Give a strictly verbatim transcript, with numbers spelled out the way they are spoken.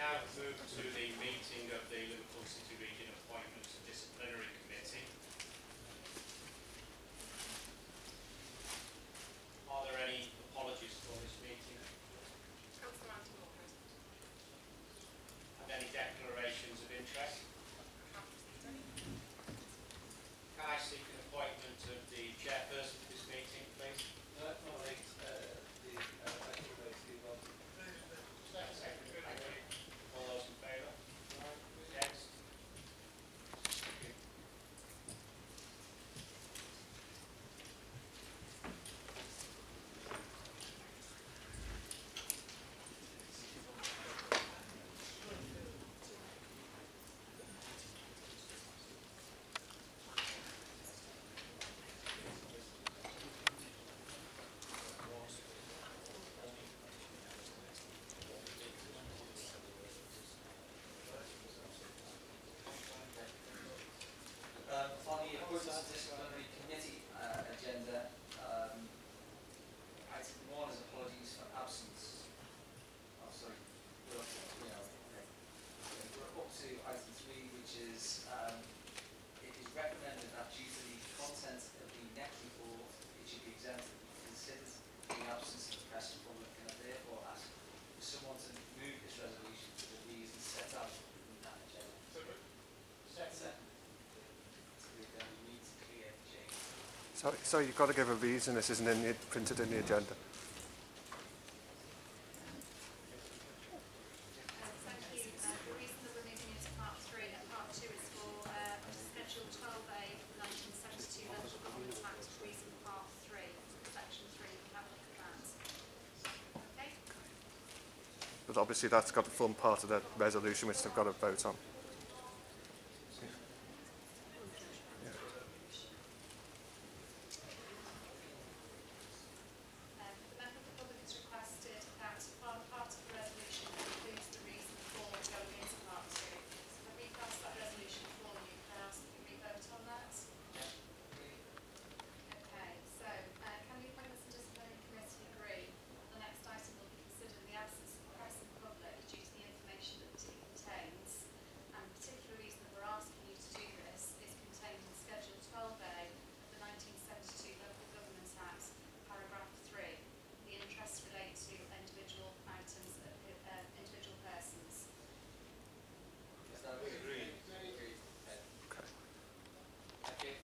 now move to the meeting of the Liverpool City Region Appointments and Disciplinary Committee. Are there any apologies for this meeting? And any declarations of interest? Can I seek an appointment of the chairperson for this meeting, please? Uh, nominate uh, the uh, Second. Thank you. All those in favour? Against? Thank you. Um, on the Appointments and Disciplinary Committee uh, agenda, um, item one is apologies for absence. Oh, sorry. We're up, you know, okay. Okay, we're up to item three, which is um, it is recommended that due to the content of the next report, it should be exempted and considered in the absence of the press and public, and I therefore ask for someone to move this resolution for the reasons set out in that agenda. Second. Sorry, sorry, you've got to give a reason. This isn't in the, printed in the agenda. Uh, thank you. Uh, the reason that we're moving into part three, and part two is for uh, under schedule twelve A of the nineteen seventy-two Local Government Act, reason part three, section three. We'll have a look at that. Okay. But obviously that's got to form part of the resolution which they've got to vote on.